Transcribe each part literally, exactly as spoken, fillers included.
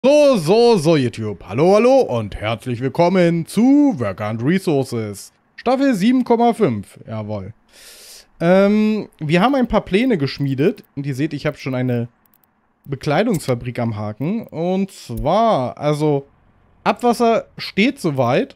So, so, so, YouTube. Hallo, hallo und herzlich willkommen zu Work and Resources. Staffel sieben Komma fünf. Jawohl. Ähm, wir haben ein paar Pläne geschmiedet. Und ihr seht, ich habe schon eine Bekleidungsfabrik am Haken. Und zwar, also, Abwasser steht soweit.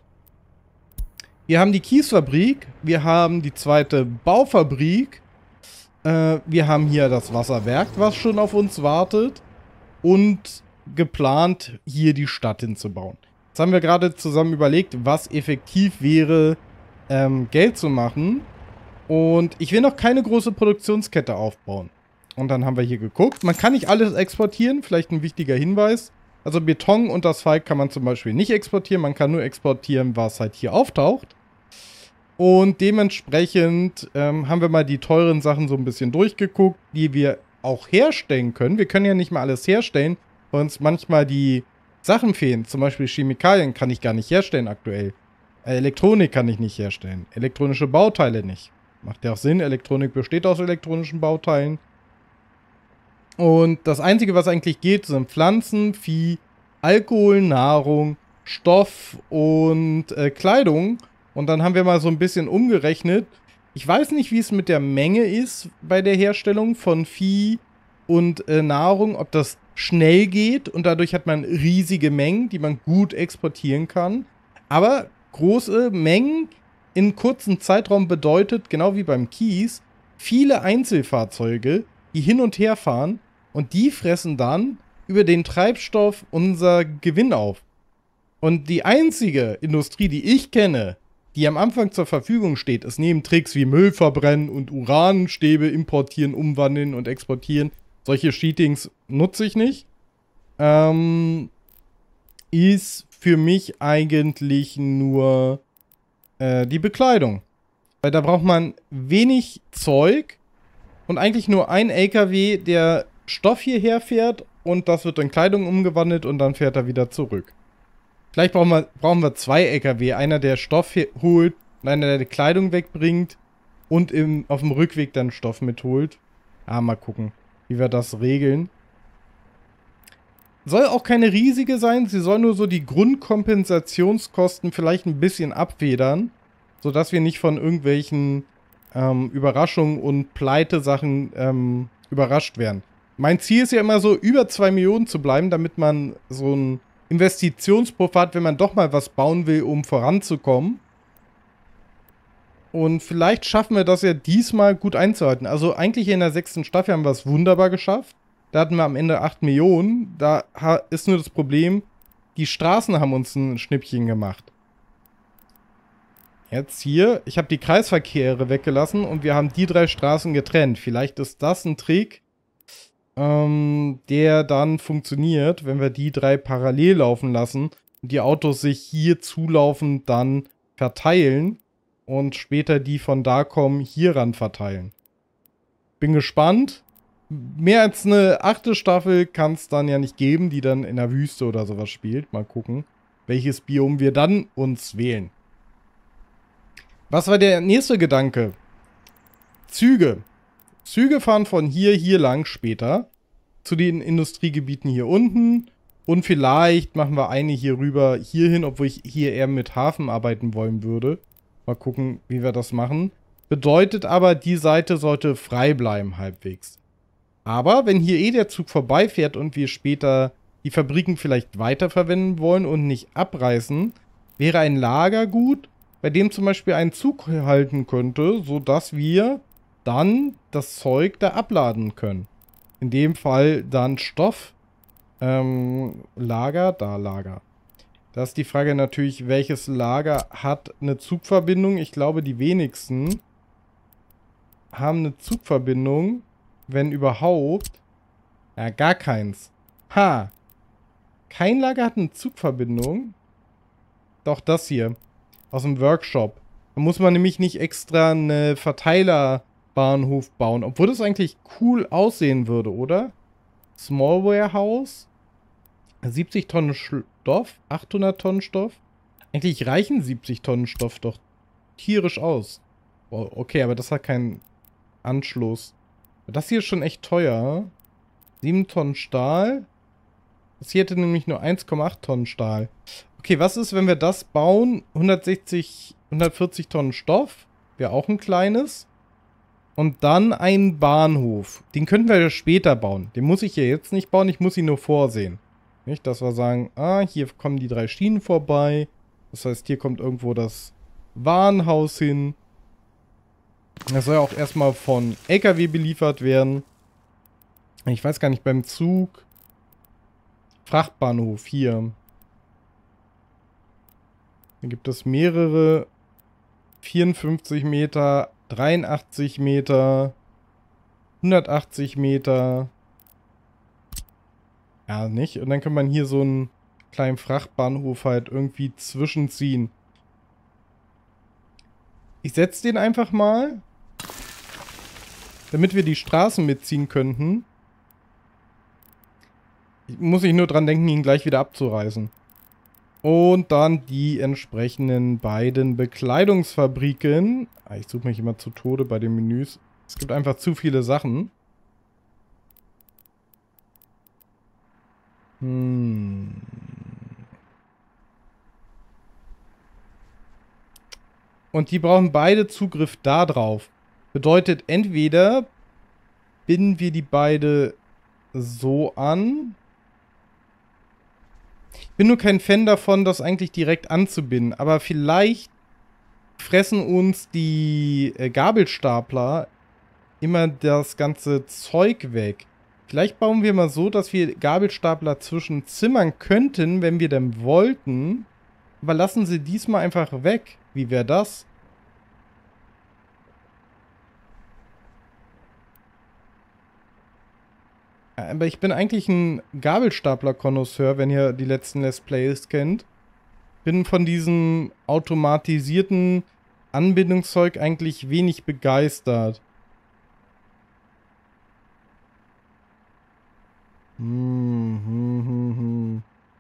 Wir haben die Kiesfabrik. Wir haben die zweite Baufabrik. Äh, wir haben hier das Wasserwerk, was schon auf uns wartet. Und geplant, hier die Stadt hinzubauen. Jetzt haben wir gerade zusammen überlegt, was effektiv wäre, ähm, Geld zu machen. Und ich will noch keine große Produktionskette aufbauen. Und dann haben wir hier geguckt. Man kann nicht alles exportieren, vielleicht ein wichtiger Hinweis. Also Beton und Asphalt kann man zum Beispiel nicht exportieren. Man kann nur exportieren, was halt hier auftaucht. Und dementsprechend ähm, haben wir mal die teuren Sachen so ein bisschen durchgeguckt, die wir auch herstellen können. Wir können ja nicht mal alles herstellen, weil uns manchmal die Sachen fehlen. Zum Beispiel Chemikalien kann ich gar nicht herstellen aktuell. Elektronik kann ich nicht herstellen. Elektronische Bauteile nicht. Macht ja auch Sinn, Elektronik besteht aus elektronischen Bauteilen. Und das Einzige, was eigentlich geht, sind Pflanzen, Vieh, Alkohol, Nahrung, Stoff und äh, Kleidung. Und dann haben wir mal so ein bisschen umgerechnet. Ich weiß nicht, wie es mit der Menge ist bei der Herstellung von Vieh und äh, Nahrung, ob das schnell geht und dadurch hat man riesige Mengen, die man gut exportieren kann. Aber große Mengen in kurzen Zeitraum bedeutet, genau wie beim Kies, viele Einzelfahrzeuge, die hin und her fahren und die fressen dann über den Treibstoff unser Gewinn auf. Und die einzige Industrie, die ich kenne, die am Anfang zur Verfügung steht, ist neben Tricks wie Müll verbrennen und Uranstäbe importieren, umwandeln und exportieren. Solche Cheatings nutze ich nicht. Ähm, ist für mich eigentlich nur äh, die Bekleidung. Weil da braucht man wenig Zeug und eigentlich nur ein L K W, der Stoff hierher fährt und das wird in Kleidung umgewandelt und dann fährt er wieder zurück. Vielleicht brauchen wir, brauchen wir zwei L K W. Einer, der Stoff holt und einer, der die Kleidung wegbringt und im, auf dem Rückweg dann Stoff mitholt. Ah, mal gucken, wie wir das regeln. Soll auch keine riesige sein. Sie soll nur so die Grundkompensationskosten vielleicht ein bisschen abfedern, sodass wir nicht von irgendwelchen ähm, Überraschungen und Pleite-Sachen ähm, überrascht werden. Mein Ziel ist ja immer so, über zwei Millionen zu bleiben, damit man so ein Investitionspuffer hat, wenn man doch mal was bauen will, um voranzukommen. Und vielleicht schaffen wir das ja diesmal gut einzuhalten. Also eigentlich in der sechsten Staffel haben wir es wunderbar geschafft. Da hatten wir am Ende acht Millionen. Da ist nur das Problem, die Straßen haben uns ein Schnippchen gemacht. Jetzt hier, ich habe die Kreisverkehre weggelassen und wir haben die drei Straßen getrennt. Vielleicht ist das ein Trick, ähm, der dann funktioniert, wenn wir die drei parallel laufen lassen und die Autos sich hier zulaufend dann verteilen und später die von da kommen hier ran verteilen. Bin gespannt. Mehr als eine achte Staffel kann es dann ja nicht geben, die dann in der Wüste oder sowas spielt. Mal gucken, welches Biom wir dann uns wählen. Was war der nächste Gedanke? Züge. Züge fahren von hier, hier lang später zu den Industriegebieten hier unten. Und vielleicht machen wir eine hier rüber, hier hin, obwohl ich hier eher mit Hafen arbeiten wollen würde. Mal gucken, wie wir das machen. Bedeutet aber, die Seite sollte frei bleiben halbwegs. Aber wenn hier eh der Zug vorbeifährt und wir später die Fabriken vielleicht weiterverwenden wollen und nicht abreißen, wäre ein Lager gut, bei dem zum Beispiel ein Zug halten könnte, sodass wir dann das Zeug da abladen können. In dem Fall dann Stoff, ähm, Lager, da Lager. Da ist die Frage natürlich, welches Lager hat eine Zugverbindung? Ich glaube, die wenigsten haben eine Zugverbindung. Wenn überhaupt. Ja, gar keins. Ha. Kein Lager hat eine Zugverbindung. Doch das hier. Aus dem Workshop. Da muss man nämlich nicht extra eine Verteilerbahnhof bauen. Obwohl das eigentlich cool aussehen würde, oder? Small Warehouse. siebzig Tonnen Stoff. achthundert Tonnen Stoff. Eigentlich reichen siebzig Tonnen Stoff doch tierisch aus. Oh, okay, aber das hat keinen Anschluss. Das hier ist schon echt teuer. sieben Tonnen Stahl. Das hier hätte nämlich nur eins Komma acht Tonnen Stahl. Okay, was ist, wenn wir das bauen? hundertsechzig, hundertvierzig Tonnen Stoff. Wäre auch ein kleines. Und dann einen Bahnhof. Den könnten wir ja später bauen. Den muss ich ja jetzt nicht bauen, ich muss ihn nur vorsehen. Nicht, dass wir sagen, ah, hier kommen die drei Schienen vorbei. Das heißt, hier kommt irgendwo das Warenhaus hin. Das soll ja auch erstmal von L K W beliefert werden. Ich weiß gar nicht, beim Zug. Frachtbahnhof, hier. Hier gibt es mehrere. vierundfünfzig Meter, dreiundachtzig Meter, hundertachtzig Meter. Ja, nicht? Und dann kann man hier so einen kleinen Frachtbahnhof halt irgendwie zwischenziehen. Ich setze den einfach mal, damit wir die Straßen mitziehen könnten. Muss ich nur dran denken, ihn gleich wieder abzureißen. Und dann die entsprechenden beiden Bekleidungsfabriken. Ah, ich suche mich immer zu Tode bei den Menüs. Es gibt einfach zu viele Sachen. Hm. Und die brauchen beide Zugriff da drauf. Bedeutet, entweder binden wir die beide so an. Ich bin nur kein Fan davon, das eigentlich direkt anzubinden. Aber vielleicht fressen uns die äh, Gabelstapler immer das ganze Zeug weg. Vielleicht bauen wir mal so, dass wir Gabelstapler zwischen zimmern könnten, wenn wir denn wollten. Aber lassen sie diesmal einfach weg. Wie wäre das? Aber ich bin eigentlich ein Gabelstapler-Konnoisseur, wenn ihr die letzten Let's Plays kennt. Bin von diesem automatisierten Anbindungszeug eigentlich wenig begeistert. Hm, hm, hm, hm.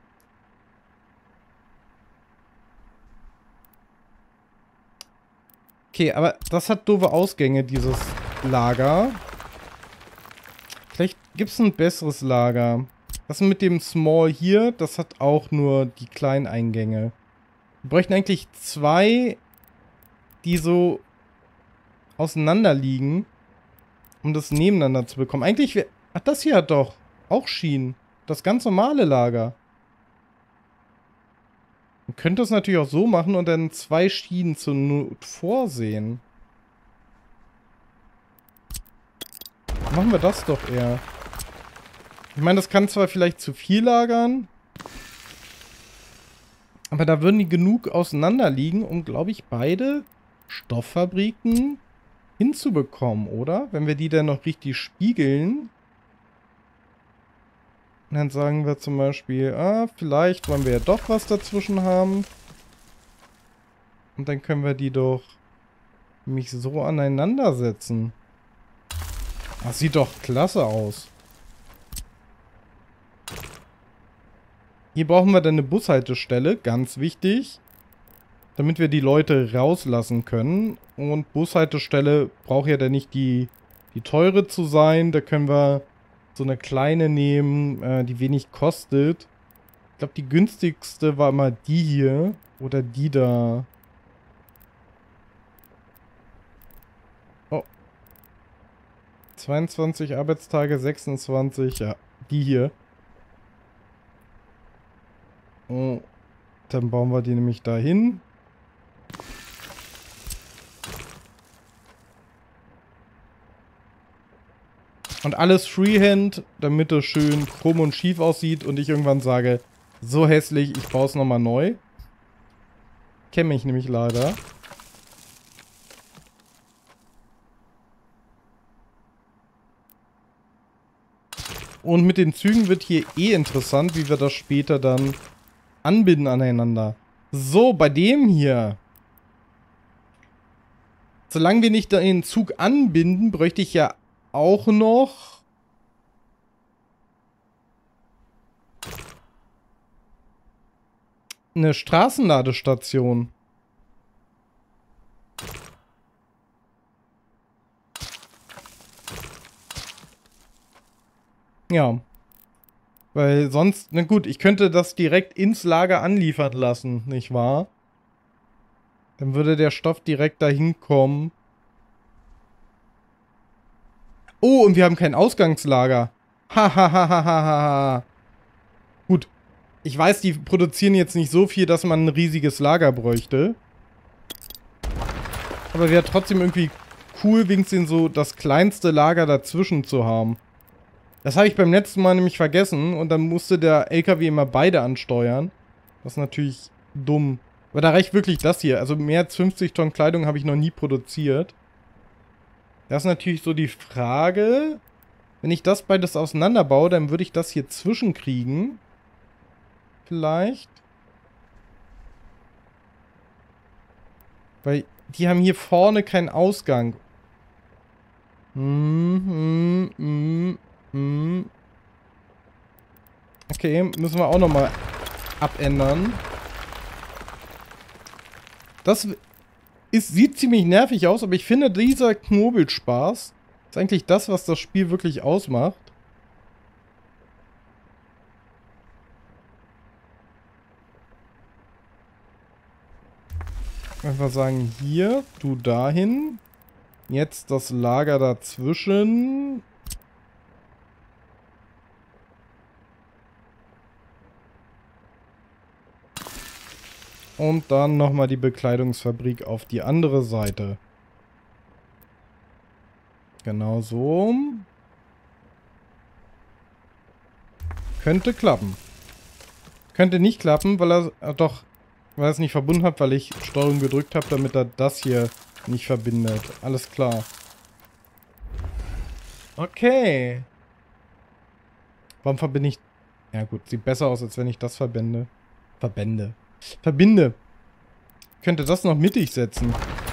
Okay, aber das hat doofe Ausgänge, dieses Lager. Vielleicht gibt es ein besseres Lager. Das mit dem Small hier, das hat auch nur die kleinen Eingänge. Wir bräuchten eigentlich zwei, die so auseinander liegen, um das nebeneinander zu bekommen. Eigentlich wäre... Ach, das hier hat doch auch Schienen. Das ganz normale Lager. Man könnte es natürlich auch so machen und dann zwei Schienen zur Not vorsehen. Machen wir das doch eher. Ich meine, das kann zwar vielleicht zu viel lagern, aber da würden die genug auseinander liegen, um, glaube ich, beide Stofffabriken hinzubekommen, oder? Wenn wir die dann noch richtig spiegeln. Und dann sagen wir zum Beispiel, ah, vielleicht wollen wir ja doch was dazwischen haben. Und dann können wir die doch nämlich so aneinander setzen. Das sieht doch klasse aus. Hier brauchen wir dann eine Bushaltestelle, ganz wichtig. Damit wir die Leute rauslassen können. Und Bushaltestelle braucht ja dann nicht die, die teure zu sein. Da können wir so eine kleine nehmen, äh, die wenig kostet. Ich glaube, die günstigste war mal die hier. Oder die da. Oh. zweiundzwanzig Arbeitstage, sechsundzwanzig. Ja, die hier. Oh. Dann bauen wir die nämlich dahin. Und alles Freehand, damit es schön krumm und schief aussieht und ich irgendwann sage, so hässlich, ich baue es nochmal neu. Kenne mich nämlich leider. Und mit den Zügen wird hier eh interessant, wie wir das später dann anbinden aneinander. So, bei dem hier. Solange wir nicht den Zug anbinden, bräuchte ich ja auch noch eine Straßenladestation. Ja. Weil sonst, na gut, ich könnte das direkt ins Lager anliefern lassen, nicht wahr? Dann würde der Stoff direkt dahin kommen. Oh, und wir haben kein Ausgangslager. Hahaha. Gut. Ich weiß, die produzieren jetzt nicht so viel, dass man ein riesiges Lager bräuchte. Aber wäre trotzdem irgendwie cool, wenigstens so das kleinste Lager dazwischen zu haben. Das habe ich beim letzten Mal nämlich vergessen und dann musste der L K W immer beide ansteuern. Das ist natürlich dumm. Aber da reicht wirklich das hier. Also mehr als fünfzig Tonnen Kleidung habe ich noch nie produziert. Das ist natürlich so die Frage. Wenn ich das beides auseinanderbaue, dann würde ich das hier zwischenkriegen. Vielleicht. Weil die haben hier vorne keinen Ausgang. Hm, hm, hm, hm. Okay, müssen wir auch nochmal abändern. Das ist, sieht ziemlich nervig aus, aber ich finde, dieser Knobelspaß ist eigentlich das, was das Spiel wirklich ausmacht. Einfach sagen, hier, du dahin. Jetzt das Lager dazwischen. Und dann nochmal die Bekleidungsfabrik auf die andere Seite. Genau so. Könnte klappen. Könnte nicht klappen, weil er äh, doch, weil er es nicht verbunden hat, weil ich Steuerung gedrückt habe, damit er das hier nicht verbindet. Alles klar. Okay. Warum verbinde ich... Ja gut, sieht besser aus, als wenn ich das verbinde. Verbände. Verbinde. Könnte das noch mittig setzen.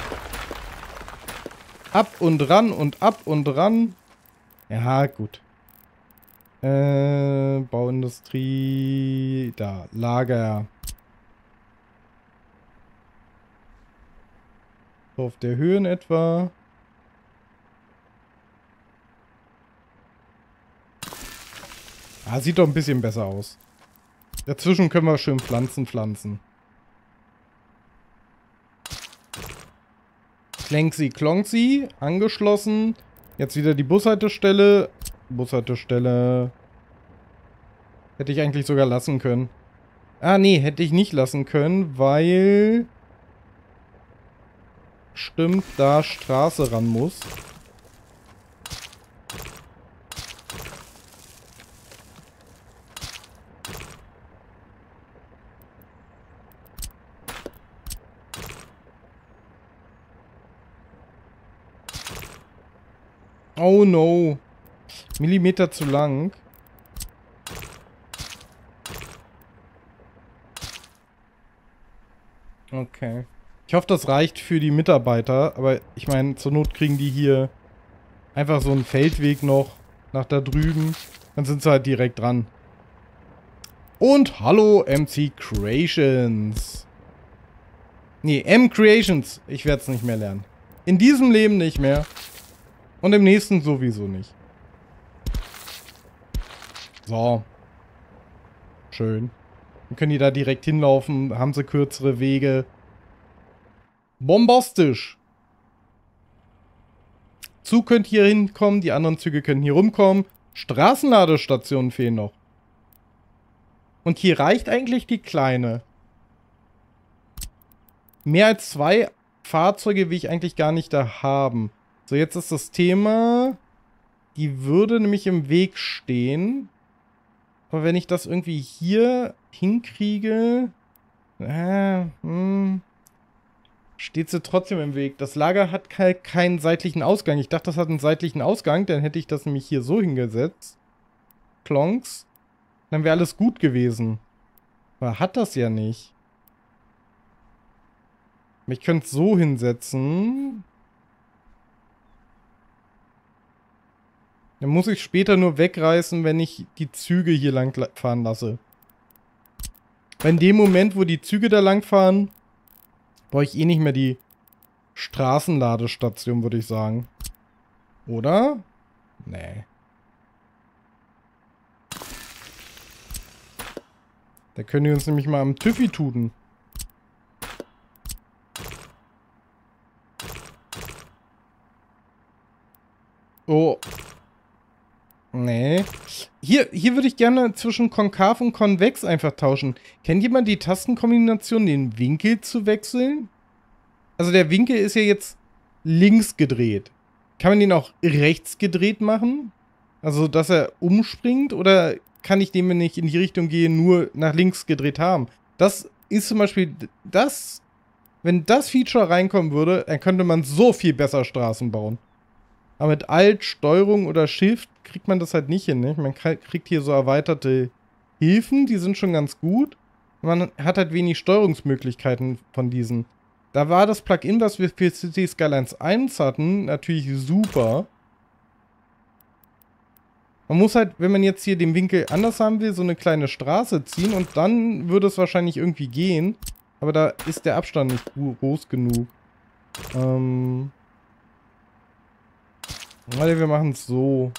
Ab und ran und ab und ran. Ja, gut. Äh, Bauindustrie. Da, Lager. So auf der Höhe in etwa. Ah, sieht doch ein bisschen besser aus. Dazwischen können wir schön Pflanzen pflanzen. Klänksi, Klonksi, angeschlossen. Jetzt wieder die Bushaltestelle. Bushaltestelle. Hätte ich eigentlich sogar lassen können. Ah, nee, hätte ich nicht lassen können, weil... Stimmt, da Straße ran muss. Oh no. Millimeter zu lang. Okay. Ich hoffe, das reicht für die Mitarbeiter. Aber ich meine, zur Not kriegen die hier einfach so einen Feldweg noch nach da drüben. Dann sind sie halt direkt dran. Und hallo M C Creations. Nee, M Creations. Ich werde es nicht mehr lernen. In diesem Leben nicht mehr. Und im nächsten sowieso nicht. So. Schön. Dann können die da direkt hinlaufen. Haben sie kürzere Wege. Bombastisch. Zug könnte hier hinkommen. Die anderen Züge können hier rumkommen. Straßenladestationen fehlen noch. Und hier reicht eigentlich die kleine. Mehr als zwei Fahrzeuge will ich eigentlich gar nicht da haben. So, jetzt ist das Thema, die würde nämlich im Weg stehen. Aber wenn ich das irgendwie hier hinkriege, äh, hm, steht sie trotzdem im Weg. Das Lager hat halt keinen seitlichen Ausgang. Ich dachte, das hat einen seitlichen Ausgang, dann hätte ich das nämlich hier so hingesetzt. Klonks. Dann wäre alles gut gewesen. Aber hat das ja nicht. Ich könnte es so hinsetzen. Dann muss ich später nur wegreißen, wenn ich die Züge hier lang fahren lasse. Weil in dem Moment, wo die Züge da lang fahren, brauche ich eh nicht mehr die Straßenladestation, würde ich sagen. Oder? Nee. Da können die uns nämlich mal am Tüffi tun. Oh. Nee. Hier, hier würde ich gerne zwischen konkav und konvex einfach tauschen. Kennt jemand die Tastenkombination, den Winkel zu wechseln? Also der Winkel ist ja jetzt links gedreht. Kann man den auch rechts gedreht machen? Also, dass er umspringt? Oder kann ich den, wenn ich in die Richtung gehe, nur nach links gedreht haben? Das ist zum Beispiel das... Wenn das Feature reinkommen würde, dann könnte man so viel besser Straßen bauen. Aber mit Alt, Steuerung oder Shift kriegt man das halt nicht hin, ne? Man kriegt hier so erweiterte Hilfen, die sind schon ganz gut. Man hat halt wenig Steuerungsmöglichkeiten von diesen. Da war das Plugin, was wir für City Skylines eins hatten, natürlich super. Man muss halt, wenn man jetzt hier den Winkel anders haben will, so eine kleine Straße ziehen und dann würde es wahrscheinlich irgendwie gehen. Aber da ist der Abstand nicht groß genug. Ähm... Warte, wir machen es so.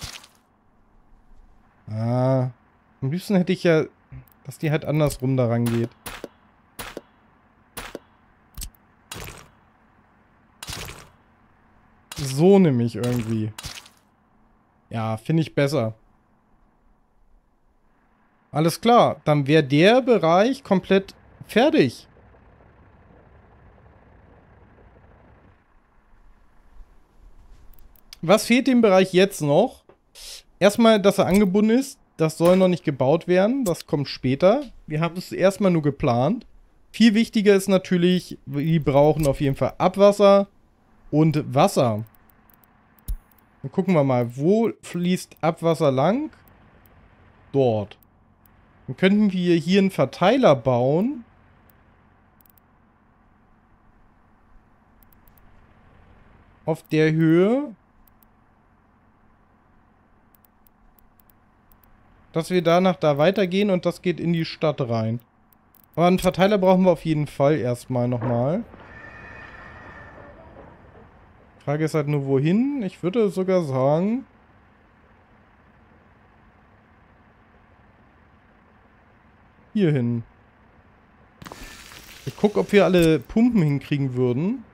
Ah. Am liebsten hätte ich ja, dass die halt andersrum da rangeht. So nämlich irgendwie. Ja, finde ich besser. Alles klar. Dann wäre der Bereich komplett fertig. Was fehlt dem Bereich jetzt noch? Erstmal, dass er angebunden ist. Das soll noch nicht gebaut werden. Das kommt später. Wir haben es erstmal nur geplant. Viel wichtiger ist natürlich, wir brauchen auf jeden Fall Abwasser und Wasser. Dann gucken wir mal, wo fließt Abwasser lang? Dort. Dann könnten wir hier einen Verteiler bauen. Auf der Höhe. Dass wir danach da weitergehen und das geht in die Stadt rein. Aber einen Verteiler brauchen wir auf jeden Fall erstmal nochmal. Frage ist halt nur, wohin? Ich würde sogar sagen... Hier hin. Ich gucke, ob wir alle Pumpen hinkriegen würden.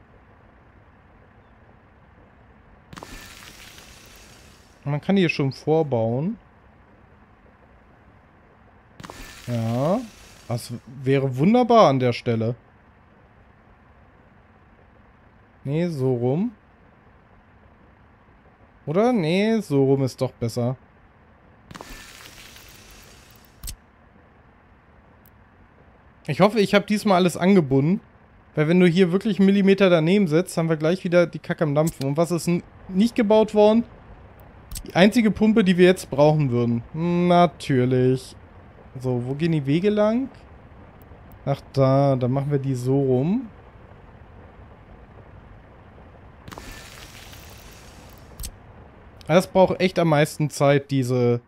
Man kann die hier schon vorbauen. Ja, das wäre wunderbar an der Stelle. Nee, so rum. Oder? Nee, so rum ist doch besser. Ich hoffe, ich habe diesmal alles angebunden. Weil wenn du hier wirklich einen Millimeter daneben setzt, haben wir gleich wieder die Kacke am Dampfen. Und was ist nicht gebaut worden? Die einzige Pumpe, die wir jetzt brauchen würden. Natürlich. So, wo gehen die Wege lang? Ach da, dann machen wir die so rum. Das braucht echt am meisten Zeit, diese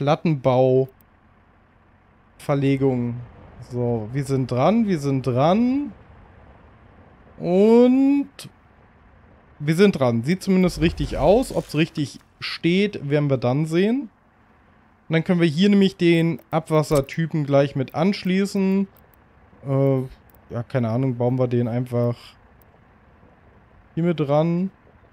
Plattenbau-Verlegung. So, wir sind dran, wir sind dran. Und wir sind dran. Sieht zumindest richtig aus. Ob es richtig steht, werden wir dann sehen. Und dann können wir hier nämlich den Abwassertypen gleich mit anschließen. Äh, ja, keine Ahnung, bauen wir den einfach hier mit dran.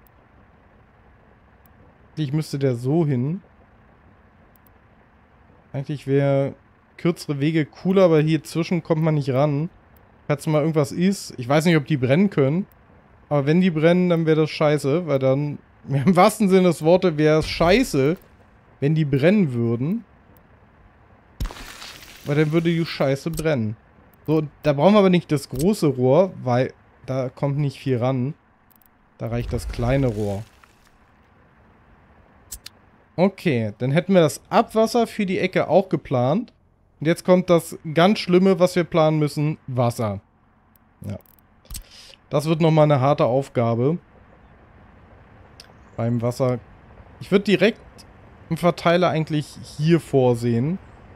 Eigentlich müsste der so hin. Eigentlich wäre kürzere Wege cooler, aber hier zwischen kommt man nicht ran. Falls mal irgendwas ist. Ich weiß nicht, ob die brennen können. Aber wenn die brennen, dann wäre das scheiße. Weil dann, im wahrsten Sinne des Wortes, wäre es scheiße, wenn die brennen würden. Weil dann würde die Scheiße brennen. So, da brauchen wir aber nicht das große Rohr, weil da kommt nicht viel ran. Da reicht das kleine Rohr. Okay, dann hätten wir das Abwasser für die Ecke auch geplant. Und jetzt kommt das ganz Schlimme, was wir planen müssen. Wasser. Ja. Das wird nochmal eine harte Aufgabe. Beim Wasser. Ich würde direkt einen Verteiler eigentlich hier vorsehen.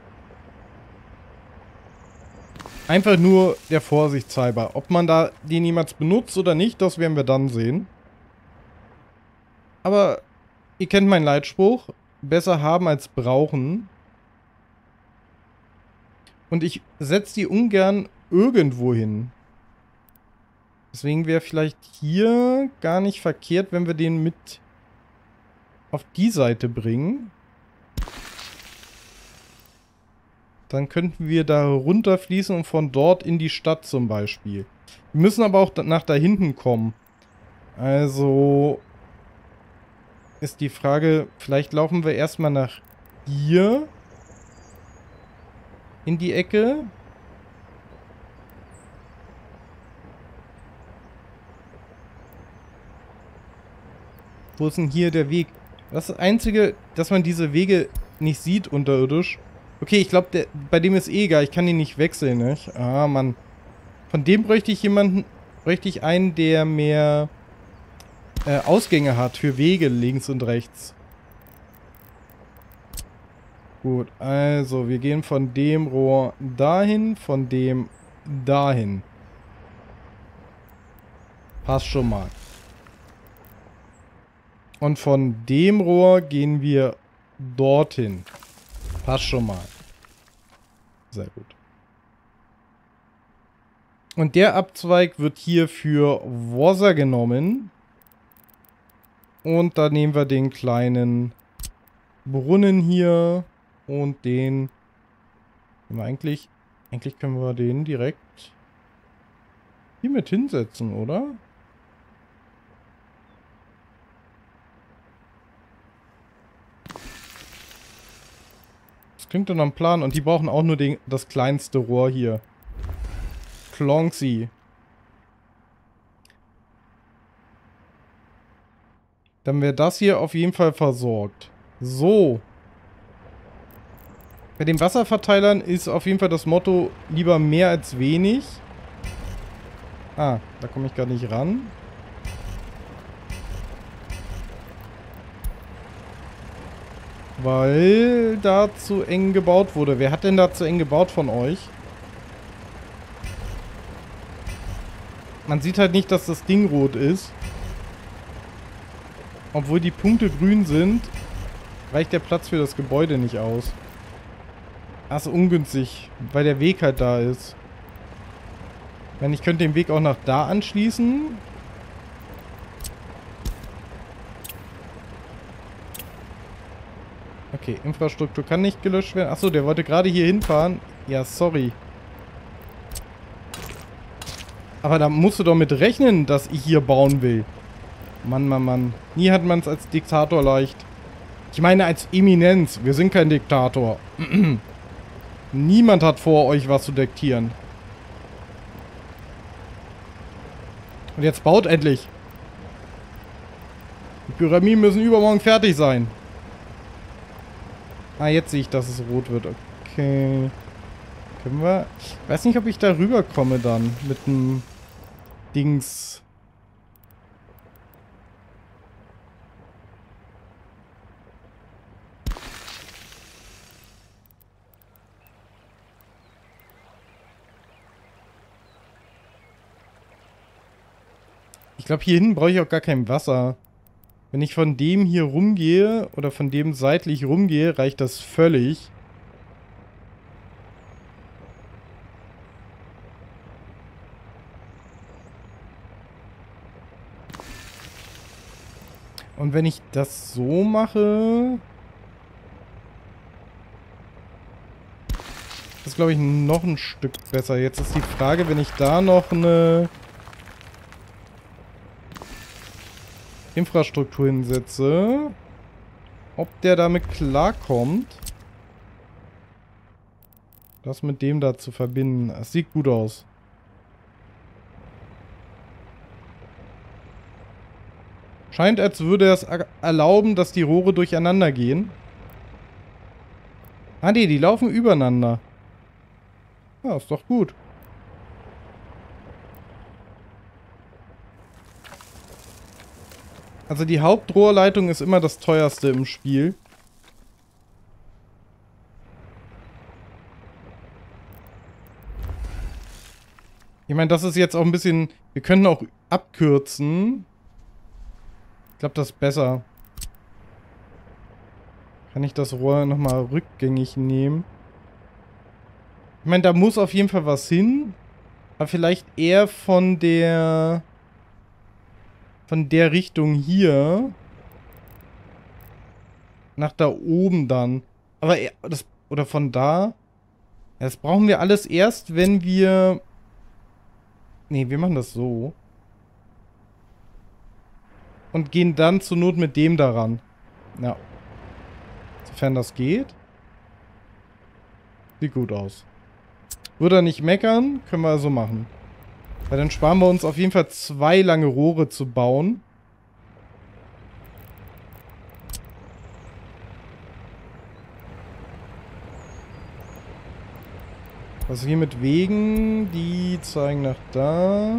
Einfach nur der Vorsicht halber. Ob man da den jemals benutzt oder nicht, das werden wir dann sehen. Aber ihr kennt meinen Leitspruch. Besser haben als brauchen. Und ich setze die ungern irgendwo hin. Deswegen wäre vielleicht hier gar nicht verkehrt, wenn wir den mit auf die Seite bringen. Dann könnten wir da runterfließen und von dort in die Stadt zum Beispiel. Wir müssen aber auch nach da hinten kommen. Also ist die Frage, vielleicht laufen wir erstmal nach hier in die Ecke. Wo ist denn hier der Weg? Das ist das Einzige, dass man diese Wege nicht sieht unterirdisch. Okay, ich glaube, bei dem ist eh egal. Ich kann ihn nicht wechseln, nicht? Ah, Mann. Von dem bräuchte ich jemanden, bräuchte ich einen, der mehr äh, Ausgänge hat für Wege links und rechts. Gut, also wir gehen von dem Rohr dahin, von dem dahin. Passt schon mal. Und von dem Rohr gehen wir dorthin. Passt schon mal. Sehr gut. Und der Abzweig wird hier für Wasser genommen. Und da nehmen wir den kleinen Brunnen hier. Und den... Eigentlich, eigentlich können wir den direkt hier mit hinsetzen, oder? Das klingt dann am Plan. Und die brauchen auch nur den, das kleinste Rohr hier. Klonksi. Dann wäre das hier auf jeden Fall versorgt. So. Bei den Wasserverteilern ist auf jeden Fall das Motto, lieber mehr als wenig. Ah, da komme ich gar nicht ran. Weil da zu eng gebaut wurde. Wer hat denn da zu eng gebaut von euch? Man sieht halt nicht, dass das Ding rot ist. Obwohl die Punkte grün sind, reicht der Platz für das Gebäude nicht aus. Das ist ungünstig, weil der Weg halt da ist. Wenn ich könnte den Weg auch nach da anschließen. Okay, Infrastruktur kann nicht gelöscht werden. Achso, der wollte gerade hier hinfahren. Ja, sorry. Aber da musst du doch mit rechnen, dass ich hier bauen will. Mann, Mann, Mann. Nie hat man es als Diktator leicht. Ich meine als Eminenz. Wir sind kein Diktator. Niemand hat vor, euch was zu diktieren. Und jetzt baut endlich. Die Pyramiden müssen übermorgen fertig sein. Ah, jetzt sehe ich, dass es rot wird. Okay. Können wir... Ich weiß nicht, ob ich da rüberkomme dann. Mit dem Dings... Ich glaube, hier hinten brauche ich auch gar kein Wasser. Wenn ich von dem hier rumgehe oder von dem seitlich rumgehe, reicht das völlig. Und wenn ich das so mache... Das ist, glaube ich, noch ein Stück besser. Jetzt ist die Frage, wenn ich da noch eine... Infrastruktur hinsetze, ob der damit klarkommt, das mit dem da zu verbinden. Es sieht gut aus. Scheint, als würde es erlauben, dass die Rohre durcheinander gehen. Ah nee, die laufen übereinander. Ja, ist doch gut. Also die Hauptrohrleitung ist immer das teuerste im Spiel. Ich meine, das ist jetzt auch ein bisschen... Wir können auch abkürzen. Ich glaube, das ist besser. Kann ich das Rohr nochmal rückgängig nehmen? Ich meine, da muss auf jeden Fall was hin. Aber vielleicht eher von der... Von der Richtung hier. Nach da oben dann. Aber das... Oder von da. Das brauchen wir alles erst, wenn wir... Nee, wir machen das so. Und gehen dann zur Not mit dem daran. Ja. Sofern das geht. Sieht gut aus. Würde er nicht meckern, können wir also machen. Weil dann sparen wir uns auf jeden Fall zwei lange Rohre zu bauen. Was hier mit Wegen, die zeigen nach da.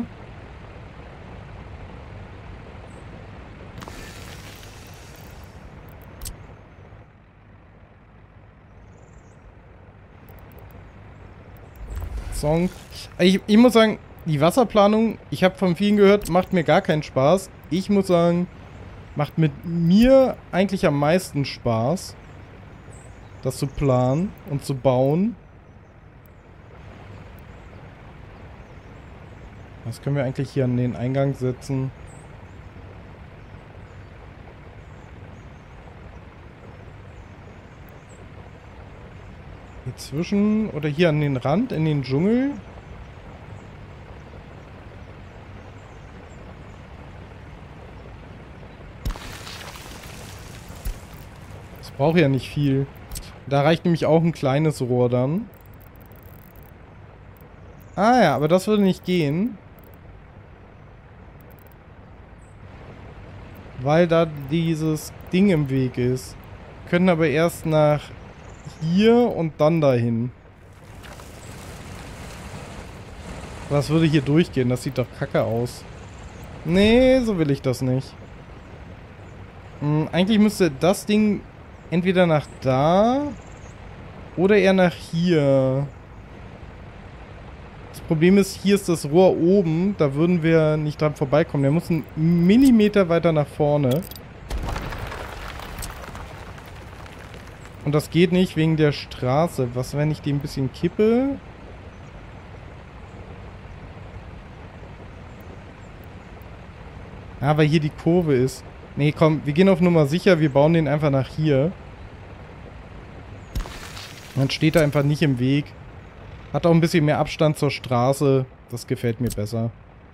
Song. Ich, ich muss sagen, die Wasserplanung, ich habe von vielen gehört, macht mir gar keinen Spaß. Ich muss sagen, macht mit mir eigentlich am meisten Spaß, das zu planen und zu bauen. Was können wir eigentlich hier an den Eingang setzen? Hier zwischen oder hier an den Rand, in den Dschungel. Das braucht ja nicht viel. Da reicht nämlich auch ein kleines Rohr dann. Ah ja, aber das würde nicht gehen. Weil da dieses Ding im Weg ist. Wir können aber erst nach hier und dann dahin. Was würde hier durchgehen? Das sieht doch kacke aus. Nee, so will ich das nicht. Hm, eigentlich müsste das Ding entweder nach da oder eher nach hier. Das Problem ist, hier ist das Rohr oben. Da würden wir nicht dran vorbeikommen. Der muss einen Millimeter weiter nach vorne. Und das geht nicht wegen der Straße. Was, wenn ich die ein bisschen kippe? Ah, weil hier die Kurve ist. Nee, komm, wir gehen auf Nummer sicher. Wir bauen den einfach nach hier. Dann steht er einfach nicht im Weg. Hat auch ein bisschen mehr Abstand zur Straße. Das gefällt mir besser.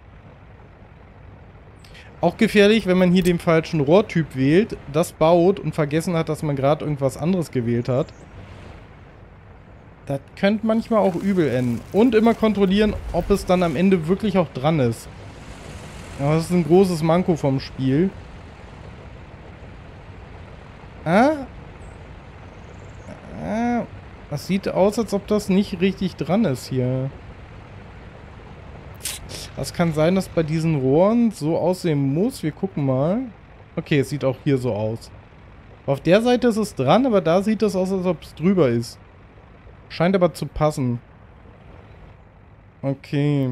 Auch gefährlich, wenn man hier den falschen Rohrtyp wählt, das baut und vergessen hat, dass man gerade irgendwas anderes gewählt hat. Das könnte manchmal auch übel enden. Und immer kontrollieren, ob es dann am Ende wirklich auch dran ist. Ja, das ist ein großes Manko vom Spiel. Ah? Ah? Das sieht aus, als ob das nicht richtig dran ist hier. Das kann sein, dass bei diesen Rohren so aussehen muss. Wir gucken mal. Okay, es sieht auch hier so aus. Auf der Seite ist es dran, aber da sieht es aus, als ob es drüber ist. Scheint aber zu passen. Okay.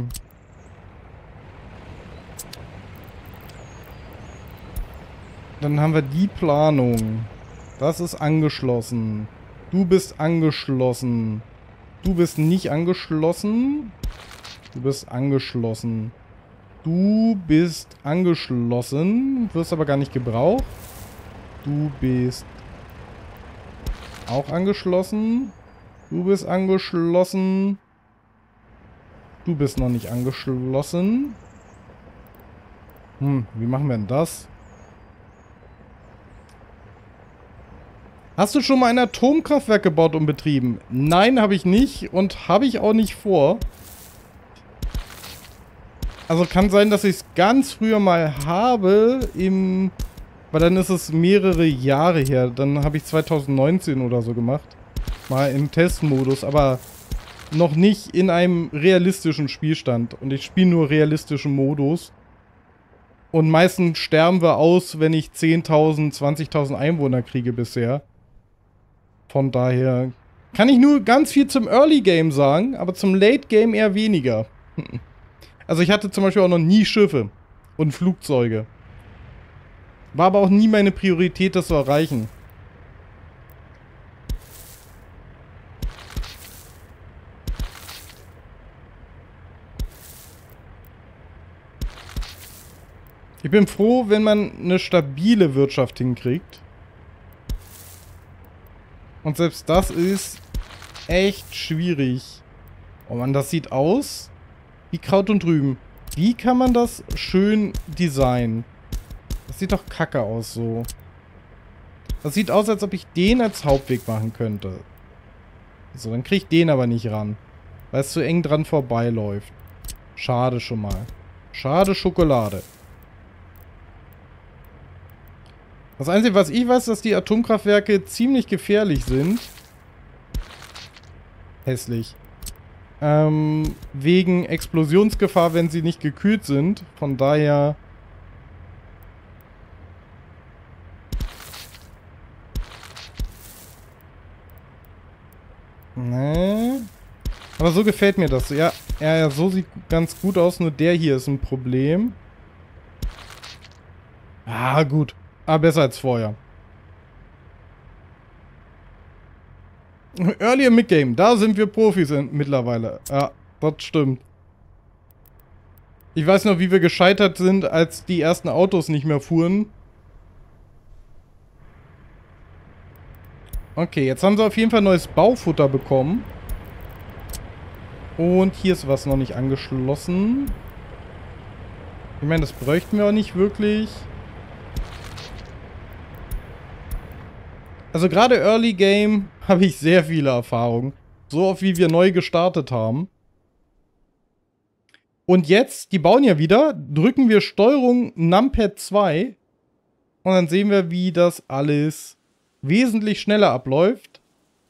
Dann haben wir die Planung. Das ist angeschlossen. Du bist angeschlossen. Du bist nicht angeschlossen. Du bist angeschlossen. Du bist angeschlossen. Wirst aber gar nicht gebraucht. Du bist auch angeschlossen. Du bist angeschlossen. Du bist noch nicht angeschlossen. Hm, wie machen wir denn das? Hast du schon mal ein Atomkraftwerk gebaut und betrieben? Nein, habe ich nicht und habe ich auch nicht vor. Also kann sein, dass ich es ganz früher mal habe, im, weil dann ist es mehrere Jahre her. Dann habe ich zwanzig neunzehn oder so gemacht. Mal im Testmodus, aber noch nicht in einem realistischen Spielstand. Und ich spiele nur realistischen Modus. Und meistens sterben wir aus, wenn ich zehntausend, zwanzigtausend Einwohner kriege bisher. Von daher kann ich nur ganz viel zum Early Game sagen, aber zum Late Game eher weniger. Also ich hatte zum Beispiel auch noch nie Schiffe und Flugzeuge. War aber auch nie meine Priorität, das zu erreichen. Ich bin froh, wenn man eine stabile Wirtschaft hinkriegt. Und selbst das ist echt schwierig. Oh Mann, das sieht aus wie Kraut und Rüben. Wie kann man das schön designen? Das sieht doch kacke aus so. Das sieht aus, als ob ich den als Hauptweg machen könnte. So, dann kriege ich den aber nicht ran. Weil es zu eng dran vorbeiläuft. Schade schon mal. Schade Schokolade. Das Einzige, was ich weiß, ist, dass die Atomkraftwerke ziemlich gefährlich sind. Hässlich. Ähm, wegen Explosionsgefahr, wenn sie nicht gekühlt sind. Von daher... Nee. Aber so gefällt mir das. Ja, ja, ja, so sieht ganz gut aus. Nur der hier ist ein Problem. Ah, gut. Ah, besser als vorher. Early im Midgame. Da sind wir Profis in, mittlerweile. Ja, das stimmt. Ich weiß noch, wie wir gescheitert sind, als die ersten Autos nicht mehr fuhren. Okay, jetzt haben sie auf jeden Fall neues Baufutter bekommen. Und hier ist was noch nicht angeschlossen. Ich meine, das bräuchten wir auch nicht wirklich. Also gerade Early Game habe ich sehr viele Erfahrungen. So oft wie wir neu gestartet haben. Und jetzt, die bauen ja wieder, drücken wir Steuerung Numpad zwei. Und dann sehen wir, wie das alles wesentlich schneller abläuft.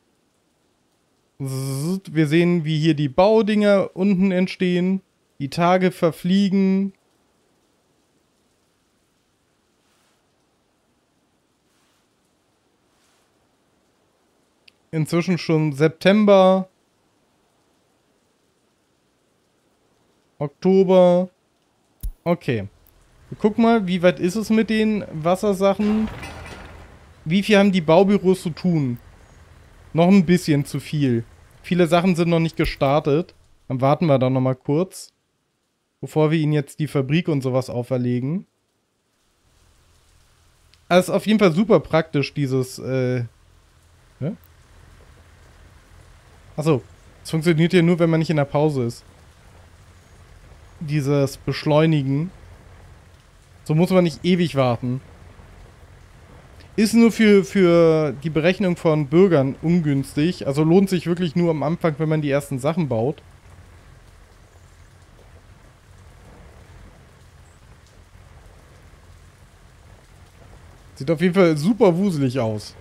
Wir sehen, wie hier die Baudinger unten entstehen. Die Tage verfliegen. Inzwischen schon September. Oktober. Okay. Wir gucken mal, wie weit ist es mit den Wassersachen? Wie viel haben die Baubüros zu tun? Noch ein bisschen zu viel. Viele Sachen sind noch nicht gestartet. Dann warten wir da nochmal kurz. Bevor wir ihnen jetzt die Fabrik und sowas auferlegen. Also ist auf jeden Fall super praktisch, dieses, äh... Ne? Achso. Es funktioniert ja nur, wenn man nicht in der Pause ist. Dieses Beschleunigen. So muss man nicht ewig warten. Ist nur für, für die Berechnung von Bürgern ungünstig. Also lohnt sich wirklich nur am Anfang, wenn man die ersten Sachen baut. Sieht auf jeden Fall super wuselig aus.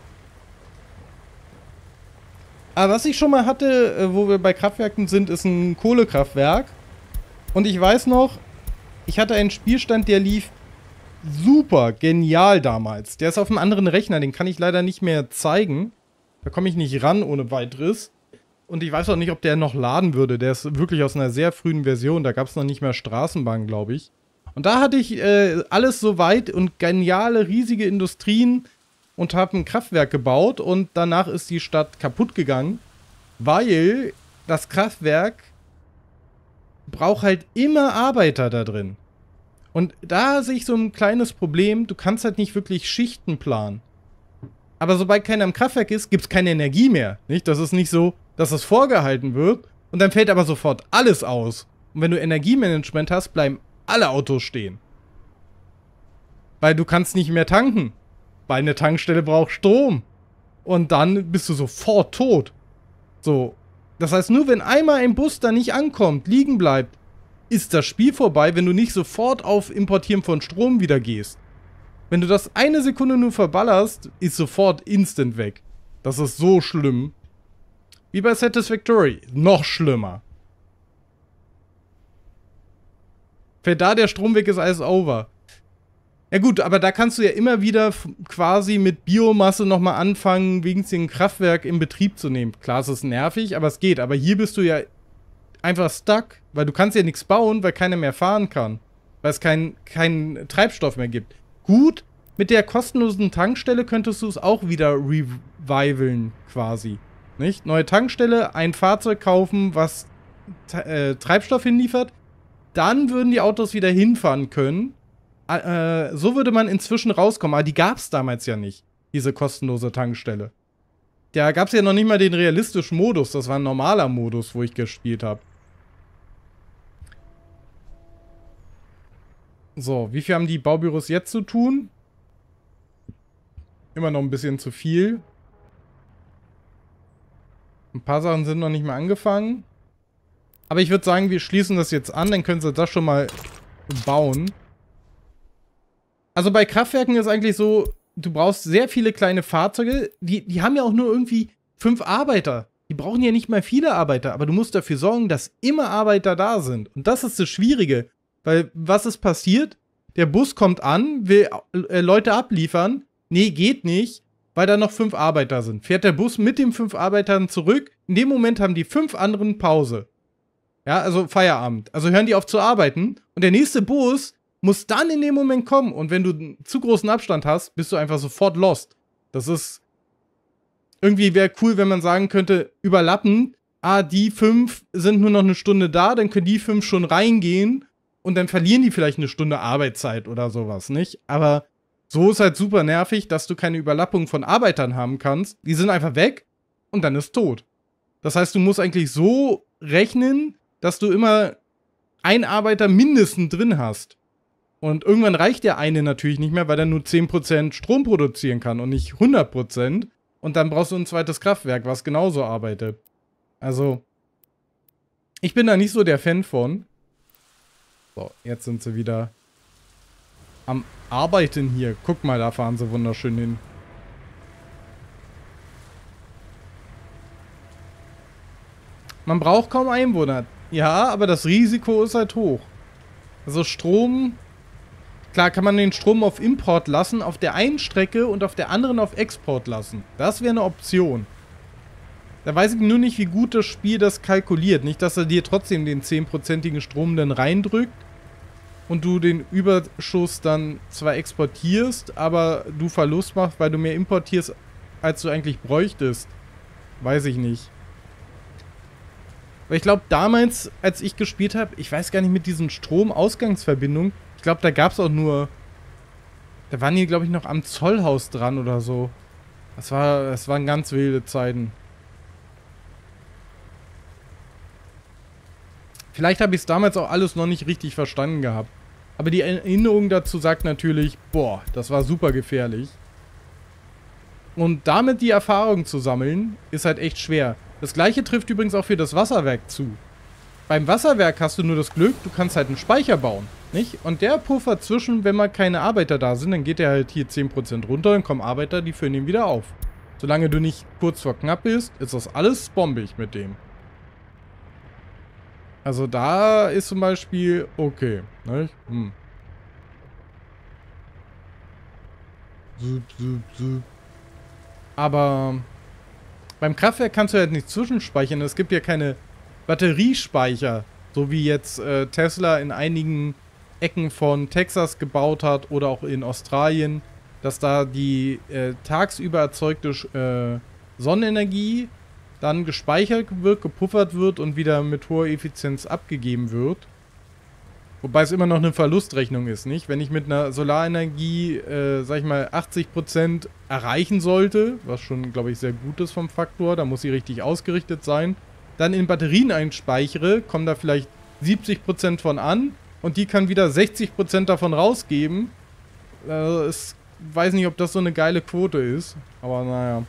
Aber was ich schon mal hatte, wo wir bei Kraftwerken sind, ist ein Kohlekraftwerk. Und ich weiß noch, ich hatte einen Spielstand, der lief super genial damals. Der ist auf einem anderen Rechner, den kann ich leider nicht mehr zeigen. Da komme ich nicht ran ohne weiteres. Und ich weiß auch nicht, ob der noch laden würde. Der ist wirklich aus einer sehr frühen Version. Da gab es noch nicht mehr Straßenbahn, glaube ich. Und da hatte ich äh, alles so weit und geniale, riesige Industrien und habe ein Kraftwerk gebaut. Und danach ist die Stadt kaputt gegangen, weil das Kraftwerk braucht halt immer Arbeiter da drin. Und da sehe ich so ein kleines Problem. Du kannst halt nicht wirklich Schichten planen. Aber sobald keiner im Kraftwerk ist, gibt es keine Energie mehr. Nicht? Das ist nicht so, dass es vorgehalten wird und dann fällt aber sofort alles aus. Und wenn du Energiemanagement hast, bleiben alle Autos stehen. Weil du kannst nicht mehr tanken. Weil eine Tankstelle braucht Strom. Und dann bist du sofort tot. So. Das heißt, nur wenn einmal ein Bus da nicht ankommt, liegen bleibt, ist das Spiel vorbei, wenn du nicht sofort auf Importieren von Strom wieder gehst. Wenn du das eine Sekunde nur verballerst, ist sofort instant weg. Das ist so schlimm. Wie bei Satisfactory. Noch schlimmer. Fällt da der Strom weg, ist alles over. Ja gut, aber da kannst du ja immer wieder quasi mit Biomasse nochmal anfangen, wegen dem Kraftwerk in Betrieb zu nehmen. Klar, es ist nervig, aber es geht. Aber hier bist du ja einfach stuck, weil du kannst ja nichts bauen, weil keiner mehr fahren kann. Weil es keinen kein Treibstoff mehr gibt. Gut, mit der kostenlosen Tankstelle könntest du es auch wieder revivalen, quasi. Nicht? Neue Tankstelle, ein Fahrzeug kaufen, was äh, Treibstoff hinliefert. Dann würden die Autos wieder hinfahren können. äh, so würde man inzwischen rauskommen. Aber die gab es damals ja nicht, diese kostenlose Tankstelle. Da gab es ja noch nicht mal den realistischen Modus. Das war ein normaler Modus, wo ich gespielt habe. So, wie viel haben die Baubüros jetzt zu tun? Immer noch ein bisschen zu viel. Ein paar Sachen sind noch nicht mal angefangen. Aber ich würde sagen, wir schließen das jetzt an. Dann können sie das schon mal bauen. Also bei Kraftwerken ist eigentlich so, du brauchst sehr viele kleine Fahrzeuge. Die, die haben ja auch nur irgendwie fünf Arbeiter. Die brauchen ja nicht mal viele Arbeiter. Aber du musst dafür sorgen, dass immer Arbeiter da sind. Und das ist das Schwierige. Weil, was ist passiert? Der Bus kommt an, will äh, Leute abliefern. Nee, geht nicht, weil da noch fünf Arbeiter sind. Fährt der Bus mit den fünf Arbeitern zurück. In dem Moment haben die fünf anderen Pause. Ja, also Feierabend. Also hören die auf zu arbeiten. Und der nächste Bus muss dann in dem Moment kommen. Und wenn du einen zu großen Abstand hast, bist du einfach sofort lost. Das ist... Irgendwie wäre cool, wenn man sagen könnte, überlappen. Ah, die fünf sind nur noch eine Stunde da, dann können die fünf schon reingehen. Und dann verlieren die vielleicht eine Stunde Arbeitszeit oder sowas, nicht? Aber so ist halt super nervig, dass du keine Überlappung von Arbeitern haben kannst. Die sind einfach weg und dann ist tot. Das heißt, du musst eigentlich so rechnen, dass du immer einen Arbeiter mindestens drin hast. Und irgendwann reicht der eine natürlich nicht mehr, weil er nur zehn Prozent Strom produzieren kann und nicht hundert Prozent. Und dann brauchst du ein zweites Kraftwerk, was genauso arbeitet. Also, ich bin da nicht so der Fan von. So, jetzt sind sie wieder am Arbeiten hier. Guck mal, da fahren sie wunderschön hin. Man braucht kaum Einwohner. Ja, aber das Risiko ist halt hoch. Also Strom... Klar kann man den Strom auf Import lassen, auf der einen Strecke und auf der anderen auf Export lassen. Das wäre eine Option. Da weiß ich nur nicht, wie gut das Spiel das kalkuliert. Nicht, dass er dir trotzdem den zehnprozentigen Strom dann reindrückt und du den Überschuss dann zwar exportierst, aber du Verlust machst, weil du mehr importierst, als du eigentlich bräuchtest. Weiß ich nicht. Weil ich glaube, damals, als ich gespielt habe, ich weiß gar nicht, mit diesen Stromausgangsverbindungen, ich glaube, da gab es auch nur, da waren die, glaube ich, noch am Zollhaus dran oder so. Das war, das waren ganz wilde Zeiten. Vielleicht habe ich es damals auch alles noch nicht richtig verstanden gehabt. Aber die Erinnerung dazu sagt natürlich, boah, das war super gefährlich. Und damit die Erfahrung zu sammeln, ist halt echt schwer. Das gleiche trifft übrigens auch für das Wasserwerk zu. Beim Wasserwerk hast du nur das Glück, du kannst halt einen Speicher bauen, nicht? Und der Puffer zwischen, wenn mal keine Arbeiter da sind, dann geht der halt hier zehn Prozent runter, dann kommen Arbeiter, die füllen ihn wieder auf. Solange du nicht kurz vor knapp bist, ist das alles bombig mit dem. Also da ist zum Beispiel okay, nicht? Hm. Zup, zup, zup. Aber beim Kraftwerk kannst du halt nicht zwischenspeichern. Es gibt ja keine Batteriespeicher, so wie jetzt äh, Tesla in einigen Ecken von Texas gebaut hat oder auch in Australien, dass da die äh, tagsüber erzeugte äh, Sonnenenergie dann gespeichert wird, gepuffert wird und wieder mit hoher Effizienz abgegeben wird. Wobei es immer noch eine Verlustrechnung ist, nicht? Wenn ich mit einer Solarenergie, äh, sag ich mal, achtzig Prozent erreichen sollte, was schon, glaube ich, sehr gut ist vom Faktor, da muss sie richtig ausgerichtet sein, dann in Batterien einspeichere, kommen da vielleicht siebzig Prozent von an und die kann wieder sechzig Prozent davon rausgeben. Äh, ich weiß nicht, ob das so eine geile Quote ist, aber naja.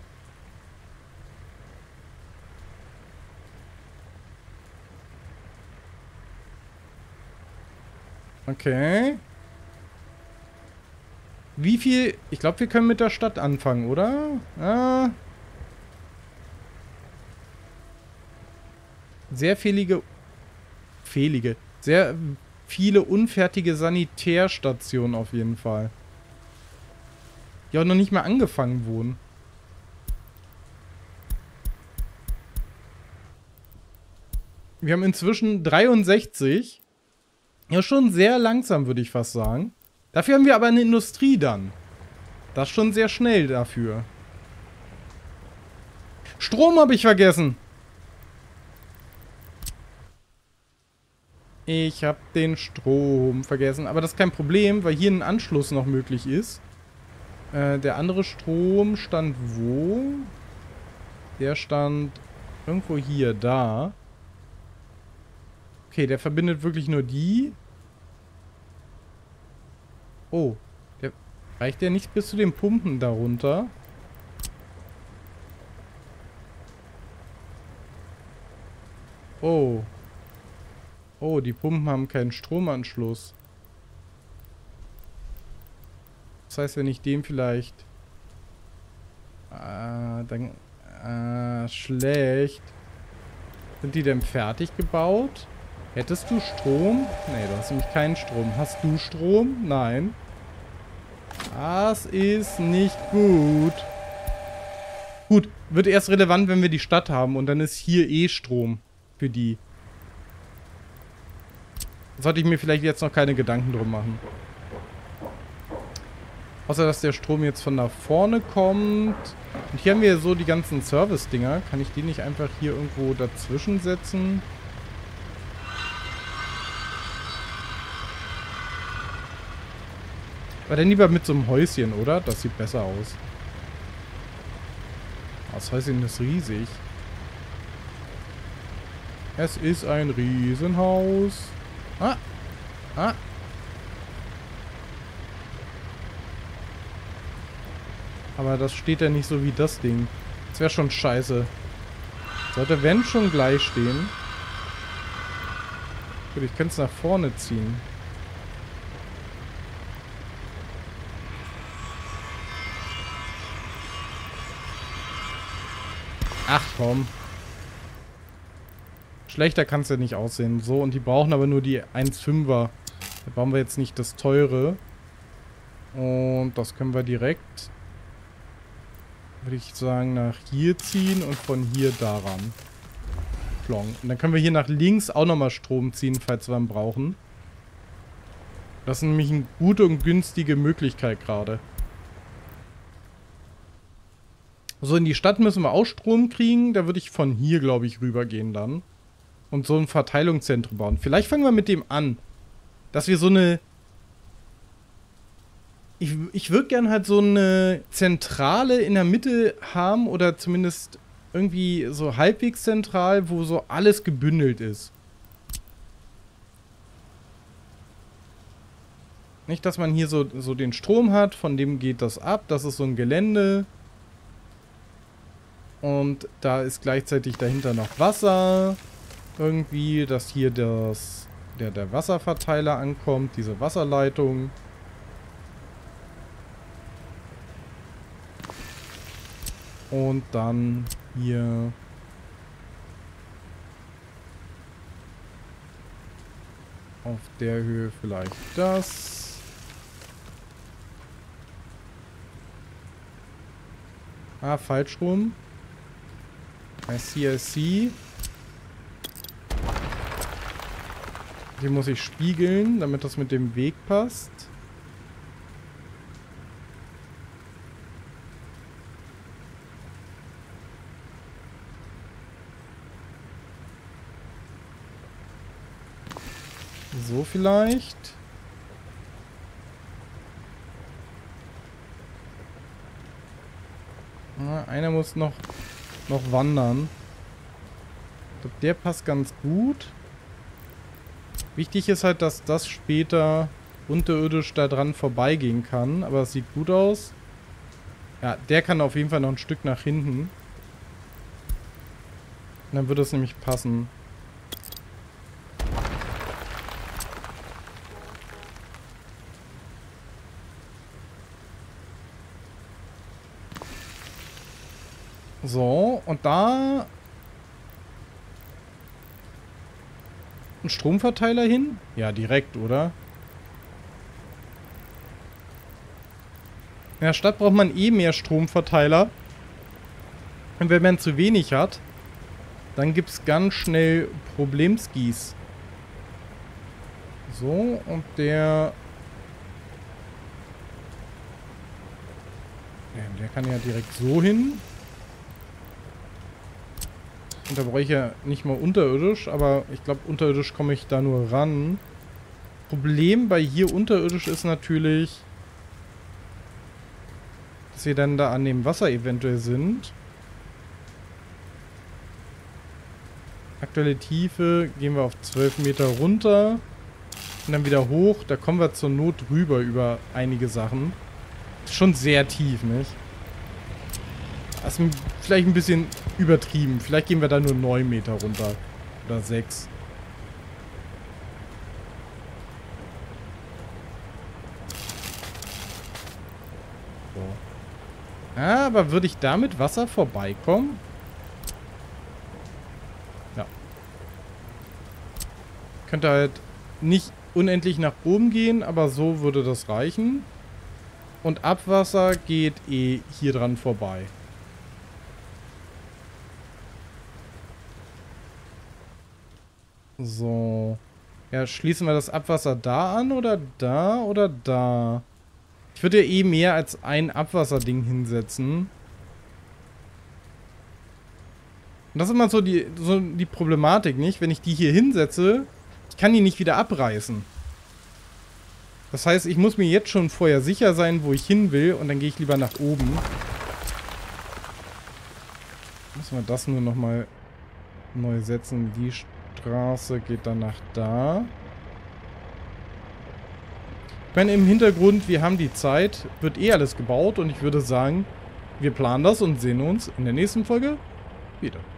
Okay. Wie viel... Ich glaube, wir können mit der Stadt anfangen, oder? Ah. Sehr fehlige... Fehlige. Sehr viele unfertige Sanitärstationen auf jeden Fall. Die auch noch nicht mal angefangen wurden. Wir haben inzwischen dreiundsechzig. Ja, schon sehr langsam, würde ich fast sagen. Dafür haben wir aber eine Industrie dann. Das ist schon sehr schnell dafür. Strom habe ich vergessen. Ich habe den Strom vergessen. Aber das ist kein Problem, weil hier ein Anschluss noch möglich ist. Äh, der andere Strom stand wo? Der stand irgendwo hier, da. Okay, der verbindet wirklich nur die. Oh, der, reicht der nicht bis zu den Pumpen darunter? Oh. Oh, die Pumpen haben keinen Stromanschluss. Das heißt, wenn ich den vielleicht... Ah, dann... Ah, schlecht. Sind die denn fertig gebaut? Hättest du Strom? Nee, du hast nämlich keinen Strom. Hast du Strom? Nein. Das ist nicht gut. Gut, wird erst relevant, wenn wir die Stadt haben. Und dann ist hier eh Strom für die. Sollte ich mir vielleicht jetzt noch keine Gedanken drum machen. Außer, dass der Strom jetzt von da vorne kommt. Und hier haben wir so die ganzen Service-Dinger. Kann ich die nicht einfach hier irgendwo dazwischen setzen? Aber dann lieber mit so einem Häuschen, oder? Das sieht besser aus. Das Häuschen ist riesig. Es ist ein Riesenhaus. Ah. Ah. Aber das steht ja nicht so wie das Ding. Das wäre schon scheiße. Sollte wenn schon gleich stehen. Gut, ich könnte es nach vorne ziehen. Ach komm. Schlechter kann es ja nicht aussehen. So, und die brauchen aber nur die eins Komma fünfer. Da bauen wir jetzt nicht das teure. Und das können wir direkt, würde ich sagen, nach hier ziehen und von hier daran. Plong. Und dann können wir hier nach links auch nochmal Strom ziehen, falls wir ihn brauchen. Das ist nämlich eine gute und günstige Möglichkeit gerade. So, in die Stadt müssen wir auch Strom kriegen. Da würde ich von hier, glaube ich, rübergehen dann. Und so ein Verteilungszentrum bauen. Vielleicht fangen wir mit dem an. Dass wir so eine... Ich, ich würde gern halt so eine Zentrale in der Mitte haben. Oder zumindest irgendwie so halbwegs zentral, wo so alles gebündelt ist. Nicht, dass man hier so, so den Strom hat. Von dem geht das ab. Das ist so ein Gelände. Und da ist gleichzeitig dahinter noch Wasser. Irgendwie, dass hier das, der, der Wasserverteiler ankommt. Diese Wasserleitung. Und dann hier... auf der Höhe vielleicht das. Ah, falsch rum. I see, I see. Die muss ich spiegeln, damit das mit dem Weg passt. So vielleicht. Ah, einer muss noch, noch wandern. Ich glaube, der passt ganz gut. Wichtig ist halt, dass das später unterirdisch da dran vorbeigehen kann. Aber es sieht gut aus. Ja, der kann auf jeden Fall noch ein Stück nach hinten. Und dann wird es nämlich passen. So, und da ein Stromverteiler hin? Ja, direkt, oder? In der Stadt braucht man eh mehr Stromverteiler. Und wenn man zu wenig hat, dann gibt es ganz schnell Problemskis. So, und der... Ja, der kann ja direkt so hin. Und da brauche ich ja nicht mal unterirdisch, aber ich glaube, unterirdisch komme ich da nur ran. Problem bei hier unterirdisch ist natürlich, dass wir dann da an dem Wasser eventuell sind. Aktuelle Tiefe gehen wir auf zwölf Meter runter und dann wieder hoch. Da kommen wir zur Not rüber über einige Sachen. Ist schon sehr tief, nicht? Das ist vielleicht ein bisschen übertrieben. Vielleicht gehen wir da nur neun Meter runter. Oder sechs. So. Ah, aber würde ich da mit Wasser vorbeikommen? Ja. Könnte halt nicht unendlich nach oben gehen, aber so würde das reichen. Und Abwasser geht eh hier dran vorbei. So. Ja, schließen wir das Abwasser da an oder da oder da? Ich würde ja eh mehr als ein Abwasserding hinsetzen. Und das ist immer so die, so die Problematik, nicht? Wenn ich die hier hinsetze, ich kann die nicht wieder abreißen. Das heißt, ich muss mir jetzt schon vorher sicher sein, wo ich hin will. Und dann gehe ich lieber nach oben. Müssen wir das nur nochmal neu setzen. Die Straße geht dann nach da. Ich meine, im Hintergrund, wir haben die Zeit. Wird eh alles gebaut. Und ich würde sagen, wir planen das und sehen uns in der nächsten Folge wieder.